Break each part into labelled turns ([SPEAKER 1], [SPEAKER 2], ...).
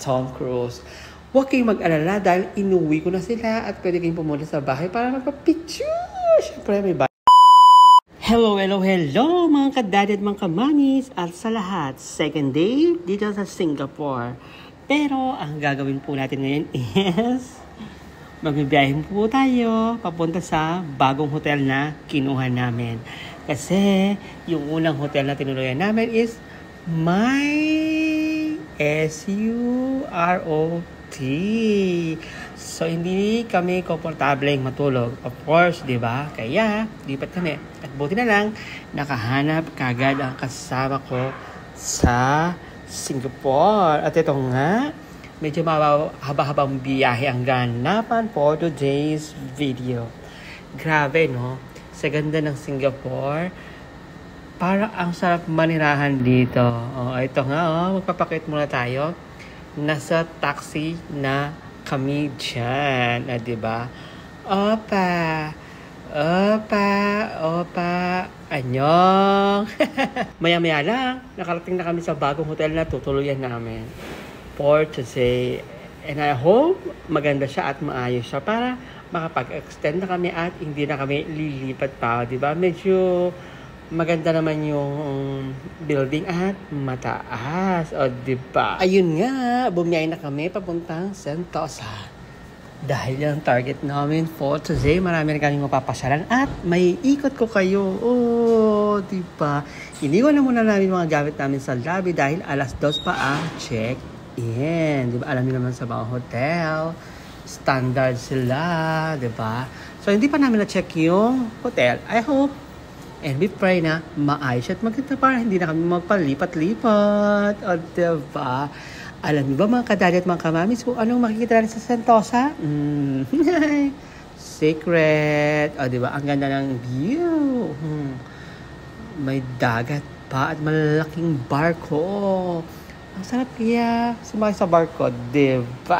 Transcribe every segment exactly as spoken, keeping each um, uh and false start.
[SPEAKER 1] Tom Cruise. Huwag kayong mag-alala dahil inuwi ko na sila at pwede kayong pumunta sa bahay para magpa-picture. Siyempre may bahay. Hello, hello, hello mga kadaddy at mga kamamis at sa lahat. Second day dito sa Singapore. Pero ang gagawin po natin ngayon is magbibiyahin po tayo papunta sa bagong hotel na kinuha namin. Kasi yung unang hotel na tinuloyan namin is my S U R O T. So, hindi kami komportableng matulog. Of course, di ba? Kaya, lipat kami. At buti na lang, nakahanap kagad ang kasama ko sa Singapore. At ito nga, medyo mahaba-habang biyahe ang ganapan for today's video. Grabe, no? Sa ganda ng Singapore, para ang sarap manirahan dito. Oh, ito nga, oh, magpapakit muna tayo. Nasa taxi na kami dyan. Ah, diba? Opa! Opa! Opa! Anyong! Maya-maya lang, nakarating na kami sa bagong hotel na tutuluyan namin. For today. And I hope maganda siya at maayos siya para makapag-extend na kami at hindi na kami lilipat pa. Diba? Medyo maganda naman yung building at mataas. O, diba? Ayun nga, bumiyay na kami papuntang Sentosa. Dahil yung target namin for today, marami na kaming mapapasyalan at may ikot ko kayo. Oh, diba? Iniwan na muna namin mga gamit namin sa lobby dahil alas dos pa ang check-in. Diba? Alam niyo naman sa mga hotel, standard sila. Diba? So, hindi pa namin na-check yung hotel. I hope and we pray na maayos at maganda para hindi na kami magpalipat-lipat. O, diba? Alam niyo ba mga kadaddy at mga kamamis kung anong makikita natin sa Sentosa? Mm. Secret. O, diba? Ang ganda ng view. Hmm. May dagat pa at malaking barko. Ang sarap kaya sumakay sa barko. Diba?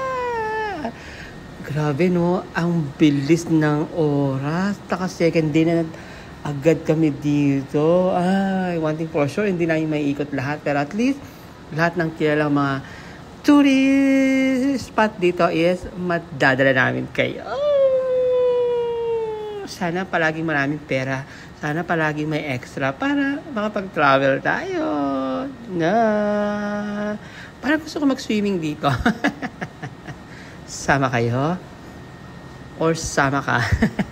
[SPEAKER 1] Grabe, no? Ang bilis ng oras. Taka second day na agad kami dito. Ay, one thing for sure, hindi namin may ikot lahat. Pero at least, lahat ng kilalang mga tourist spot dito is madadala namin kayo. Oh, sana palaging maraming pera. Sana palaging may extra para makapag-travel tayo. Na. Parang gusto ko mag-swimming dito. Sama kayo? Or sama ka?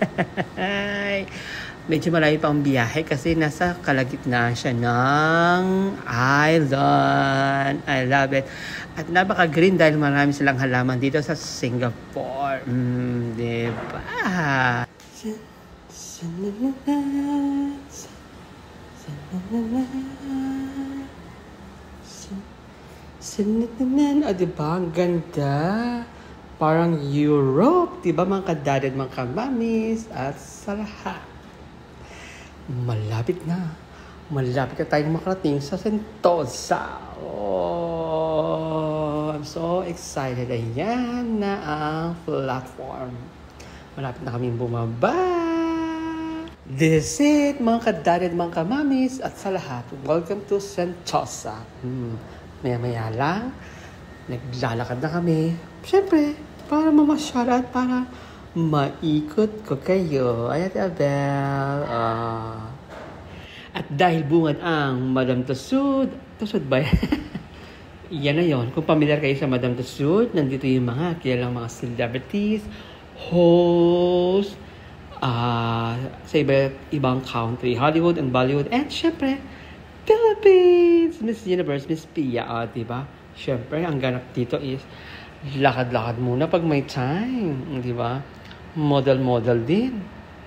[SPEAKER 1] Medyo malayo pa ang biyahe kasi nasa kalagitnaan siya ng island. I love it. At napaka-green dahil marami silang halaman dito sa Singapore. Mm, diba? O, diba? Ang ganda. Parang Europe. Diba mga kadaddy at mga kamamis? At sa lahat. Malapit na. Malapit na tayong makarating sa Sentosa. Oh, I'm so excited. Ayan na ang platform. Malapit na kaming bumaba. This is it, mga kadaddy at mga kamamis. At sa lahat, welcome to Sentosa. Hmm. Maya-maya lang, naglalakad na kami. Siyempre, para mamasyal at para maikot ko kayo. Ay, Ate Abel. Uh, at dahil bungad ang Madame Tussauds. Tussauds ba yan? Yan na yun. Kung familiar kayo sa Madame Tussauds, nandito yung mga kilalang mga celebrities, hosts, uh, sa iba, ibang country, Hollywood and Bollywood, and syempre, Philippines! Miss Universe, Miss Pia, uh, diba? Syempre, ang ganap dito is lakad-lakad muna pag may time, diba? Model-model din.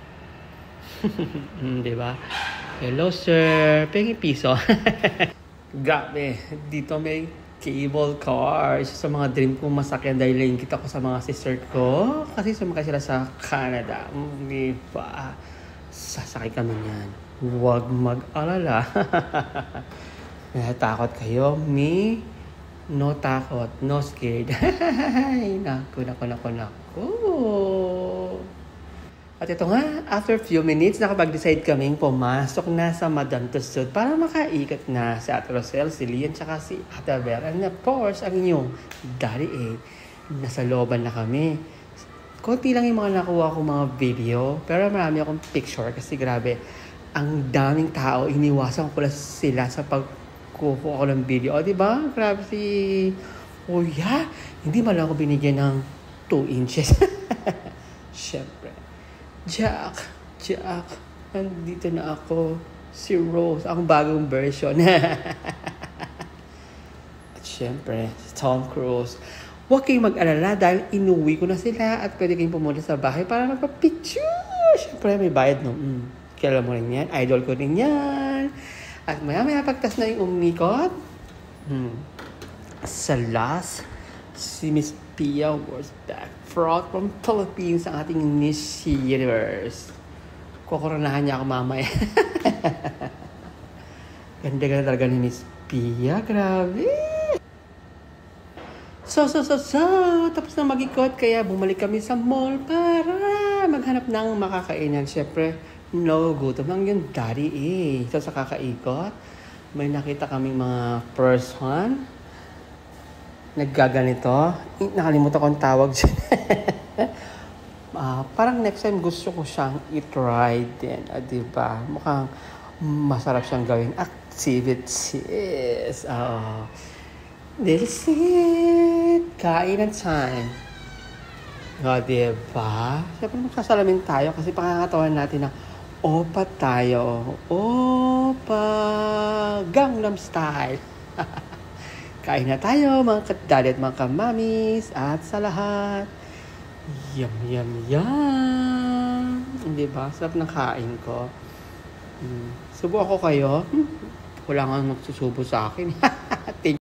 [SPEAKER 1] Diba? Hello, sir. Pengi piso. Grabe. Dito may cable car. Isa sa mga dream kong masakyan dahil lang kita ko sa mga sister ko. Kasi sumakay sila sa Canada. Diba? Sasakay kami niyan. Huwag mag-alala. Natakot kayo? Me? No takot. No scared. Naku, naku, naku, naku. At ito nga, after few minutes, nakapag-decide kaming pumasok na sa Madame Tussauds para makaikat na si Ate Rosel, si Lian, tsaka si Ate Abel. And of course, ang inyong Daddy A. Nasa looban na kami. Konti lang yung mga nakuha ko mga video, pero marami akong picture kasi grabe, ang daming tao, iniwasan ko lang sila sa pagkukuha ko ng video. O, diba? Grabe si Kuya. Hindi man lang ako binigyan ng two inches. Siyempre. Jack, Jack, nandito na ako. Si Rose, ang bagong version. At syempre, si Tom Cruise. Huwag kayong mag-alala dahil inuwi ko na sila at pwede kayong pumunta sa bahay para magpa-picture. Syempre, may bayad no. Mm. Kailan mo rin yan. Idol ko rin yan. At maya-maya pagtas na yung umikot. Hmm. Sa last, si Miss Pia was back. Fraud from Philippines ang ating Miss Universe. Kukoronahan niya ako mamaya. Ganda-ganda talaga ni Miss Pia. Grabe. So, so, so, so. Tapos na mag-ikot. Kaya bumalik kami sa mall para maghanap ng makakainan. Siyempre, no gutom lang yung Daddy eh. So, sa kakaikot, may nakita kaming mga person naggaganito. Nakalimutan ko ang tawag dyan. uh, parang next time gusto ko siyang i-try din. Uh, diba? Mukhang masarap siyang gawing activities. Uh, this is it. Kainan time. O, uh, diba? Siyempre magsasalamin tayo kasi pakakatawan natin na opa tayo. Opa! Gangnam Style. Kain na tayo, mga kadali at mga kamamis. At sa lahat, yum, yum, yum. Hindi ba? Sarap ng kain ko. Hmm. Subo ako kayo. Hmm. Wala nga magsusubo sa akin.